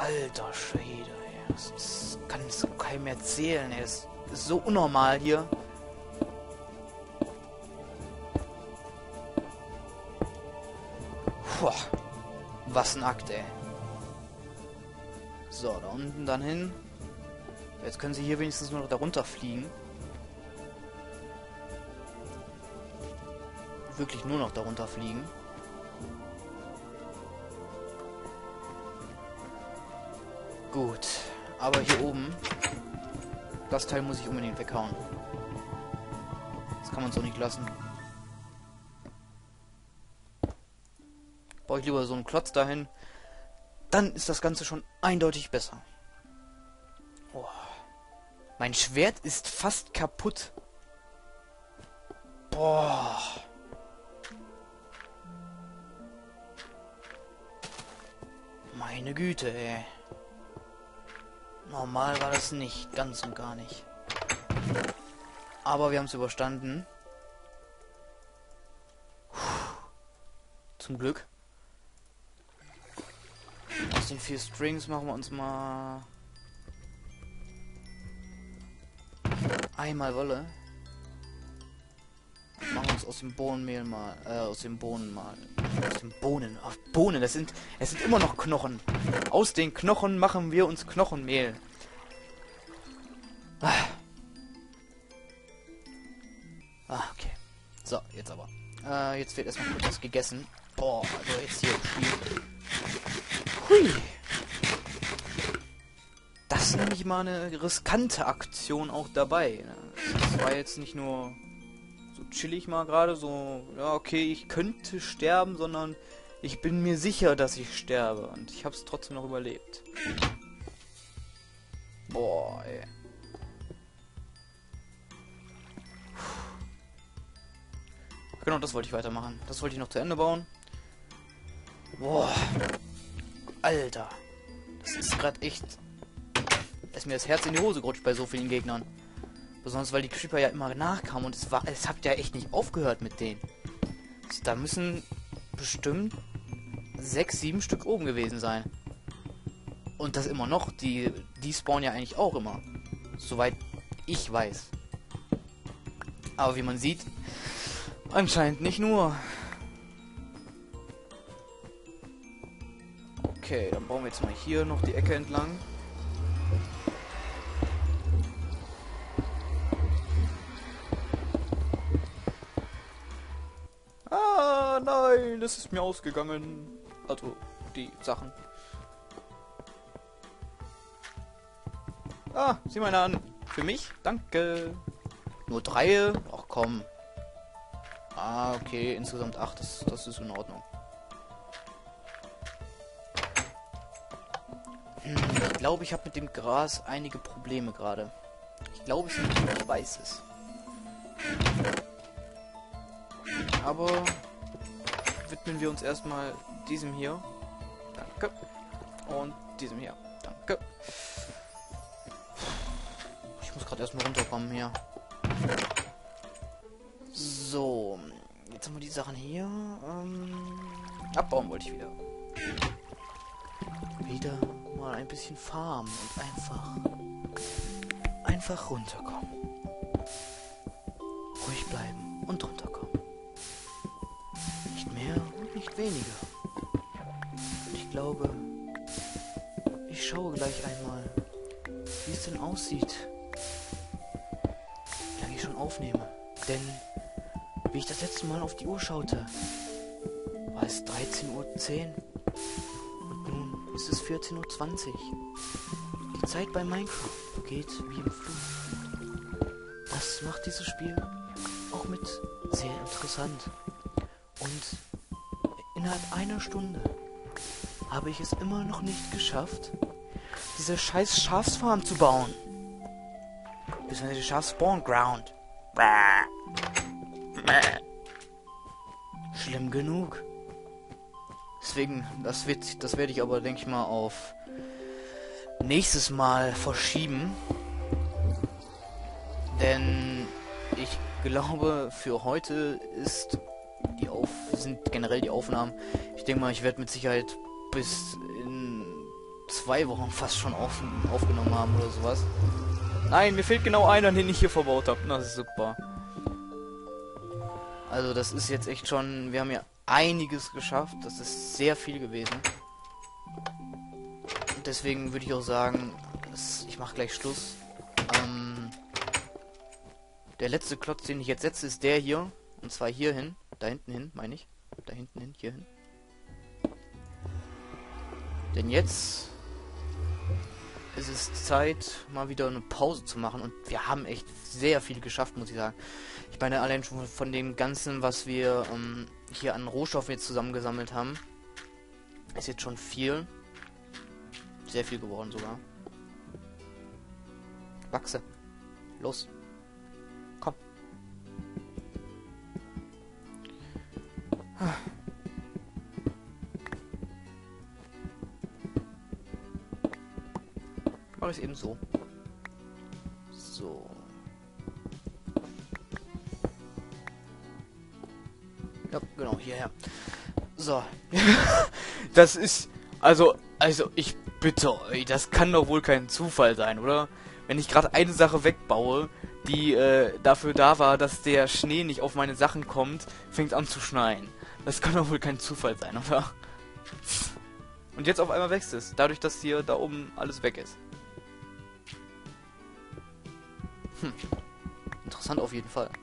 Alter Schwede, ey. Das kann es keinem erzählen, ey. Das ist so unnormal hier. Puh, was ein Akt, ey. So, da unten dann hin. Jetzt können sie hier wenigstens nur noch darunter fliegen. Wirklich nur noch darunter fliegen. Gut, aber hier oben, das Teil muss ich unbedingt weghauen. Das kann man so nicht lassen. Baue ich lieber so einen Klotz dahin, dann ist das Ganze schon eindeutig besser. Oh. Mein Schwert ist fast kaputt. Boah. Meine Güte, ey. Normal war das nicht, ganz und gar nicht. Aber wir haben es überstanden. Puh. Zum Glück. Aus den 4 Strings machen wir uns mal einmal Wolle. Machen wir uns aus dem Bohnenmehl mal, aus den Bohnen mal. Aus den Bohnen. Ach, Bohnen, es sind immer noch Knochen. Aus den Knochen machen wir uns Knochenmehl. Okay. So, jetzt aber. Jetzt wird erstmal kurz was gegessen. Boah, also jetzt hier im Spiel. Hui. Das ist nämlich mal eine riskante Aktion auch dabei. Das war jetzt nicht nur so chillig mal gerade, so, ja, okay, ich könnte sterben, sondern ich bin mir sicher, dass ich sterbe. Und ich habe es trotzdem noch überlebt. Boah, ey. Genau, das wollte ich weitermachen. Das wollte ich noch zu Ende bauen. Boah. Alter. Das ist gerade echt... Da ist mir das Herz in die Hose gerutscht bei so vielen Gegnern. Besonders weil die Creeper ja immer nachkamen und es hat ja echt nicht aufgehört mit denen. Da müssen bestimmt 6, 7 Stück oben gewesen sein. Und das immer noch. Die spawnen ja eigentlich auch immer. Soweit ich weiß. Aber wie man sieht, anscheinend nicht nur. Okay, dann bauen wir jetzt mal hier noch die Ecke entlang. Ah, nein, das ist mir ausgegangen. Also, die Sachen. Ah, sieh mal an. Für mich? Danke. Nur 3? Ach komm. Ah, okay, insgesamt 8. Das ist in Ordnung. Ich glaube, ich habe mit dem Gras einige Probleme gerade. Ich glaube, ich weiß es. Aber widmen wir uns erstmal diesem hier. Danke. Und diesem hier. Danke. Ich muss gerade erstmal runterkommen hier. So. Jetzt haben wir die Sachen hier. Abbauen wollte ich wieder. Wieder mal ein bisschen farmen und einfach runterkommen. Ruhig bleiben und runterkommen. Nicht mehr und nicht weniger. Ich glaube, ich schaue gleich einmal, wie es denn aussieht, wie lange ich schon aufnehme. Denn, wie ich das letzte Mal auf die Uhr schaute, war es 13:10 Uhr. Und nun ist es 14:20 Uhr. Die Zeit bei Minecraft vergeht wie im Flug. Das macht dieses Spiel auch mit sehr interessant. Und innerhalb einer Stunde habe ich es immer noch nicht geschafft, diese scheiß Schafsfarm zu bauen. Beziehungsweise die Schafspawn-Ground. Schlimm genug. Deswegen, das werde ich aber, denke ich mal, auf nächstes Mal verschieben. Denn ich glaube, für heute sind generell die Aufnahmen. Ich denke mal, ich werde mit Sicherheit bis in 2 Wochen fast schon aufgenommen haben oder sowas. Nein, mir fehlt genau einer, den ich hier verbaut habe. Das ist super. Also das ist jetzt echt schon... Wir haben ja einiges geschafft. Das ist sehr viel gewesen. Und deswegen würde ich auch sagen, ich mache gleich Schluss. Der letzte Klotz, den ich jetzt setze, ist der hier. Und zwar hier hin. Da hinten hin, meine ich. Da hinten hin, hier hin. Denn jetzt ist es Zeit, mal wieder eine Pause zu machen. Und wir haben echt sehr viel geschafft, muss ich sagen. Ich meine, allein schon von dem Ganzen, was wir hier an Rohstoffen jetzt zusammengesammelt haben, ist jetzt schon viel. Sehr viel geworden sogar. Wachse. Los. Komm. Mache ich es eben so. So. Ja, genau, hierher. So. Das ist... Also ich bitte euch, das kann doch wohl kein Zufall sein, oder? Wenn ich gerade eine Sache wegbaue, die dafür da war, dass der Schnee nicht auf meine Sachen kommt, fängt an zu schneien. Das kann doch wohl kein Zufall sein, oder? Und jetzt auf einmal wächst es, dadurch, dass hier da oben alles weg ist. Interessant auf jeden Fall.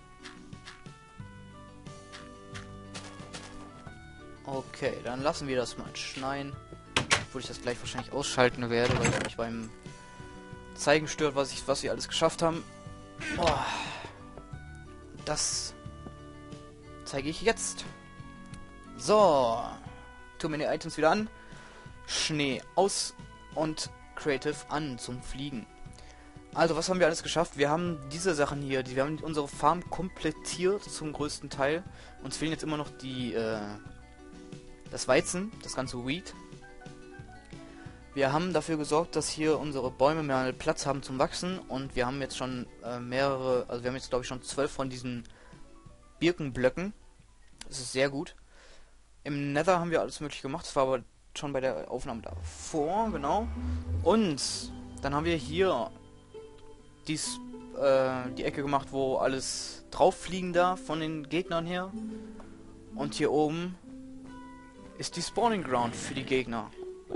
Okay, dann lassen wir das mal schneien. Obwohl ich das gleich wahrscheinlich ausschalten werde, weil ich mich beim Zeigen stört, was wir alles geschafft haben. Boah. Das zeige ich jetzt. So. Tun wir die Items wieder an. Schnee aus und Creative an zum Fliegen. Also, was haben wir alles geschafft? Wir haben diese Sachen hier, wir haben unsere Farm komplettiert zum größten Teil. Uns fehlen jetzt immer noch das Weizen, das ganze Wheat. Wir haben dafür gesorgt, dass hier unsere Bäume mehr Platz haben zum Wachsen. Und wir haben jetzt schon mehrere, also wir haben jetzt glaube ich schon 12 von diesen Birkenblöcken. Das ist sehr gut. Im Nether haben wir alles mögliche gemacht. Das war aber schon bei der Aufnahme davor, genau. Und dann haben wir hier die Ecke gemacht, wo alles drauf fliegen darf von den Gegnern her. Und hier oben ist die Spawning Ground für die Gegner.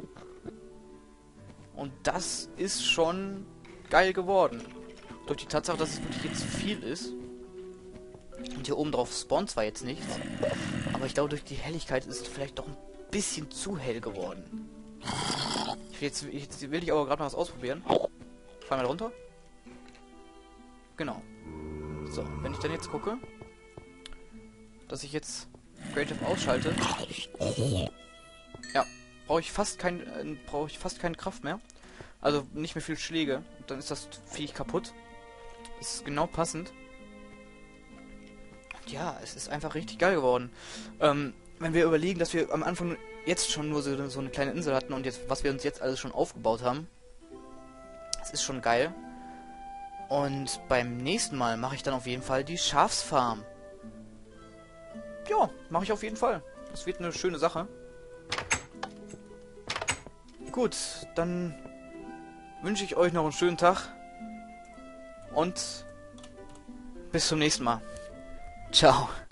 Und das ist schon geil geworden. Durch die Tatsache, dass es wirklich jetzt viel ist. Und hier oben drauf spawnt zwar jetzt nichts, aber ich glaube, durch die Helligkeit ist es vielleicht doch ein bisschen zu hell geworden. Jetzt will ich aber gerade mal was ausprobieren. Fall mal runter. Genau. So, wenn ich dann jetzt gucke, dass ich jetzt Creative ausschalte, ja, brauche ich fast keine Kraft mehr. Also nicht mehr viel Schläge. Und dann ist das Viech kaputt. Das ist genau passend. Und ja, es ist einfach richtig geil geworden. Wenn wir überlegen, dass wir am Anfang jetzt schon nur so eine kleine Insel hatten und jetzt, was wir uns jetzt alles schon aufgebaut haben, es ist schon geil. Und beim nächsten Mal mache ich dann auf jeden Fall die Schafsfarm. Ja, mache ich auf jeden Fall. Das wird eine schöne Sache. Gut, dann wünsche ich euch noch einen schönen Tag. Und bis zum nächsten Mal. Ciao.